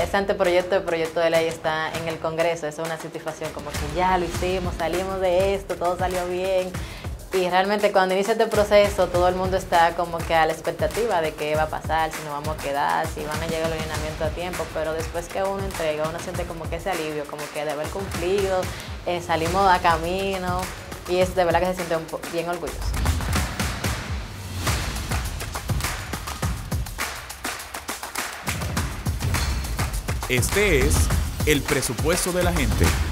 ese anteproyecto, el proyecto de ley está en el Congreso. Eso es una satisfacción, como que ya lo hicimos, salimos de esto, todo salió bien. Y realmente cuando inicia este proceso, todo el mundo está como que a la expectativa de qué va a pasar, si nos vamos a quedar, si van a llegar los lineamientos a tiempo, pero después que uno entrega, uno siente como que ese alivio, como que de haber cumplido, salimos a camino, y es de verdad que se siente bien orgulloso. Este es el presupuesto de la gente.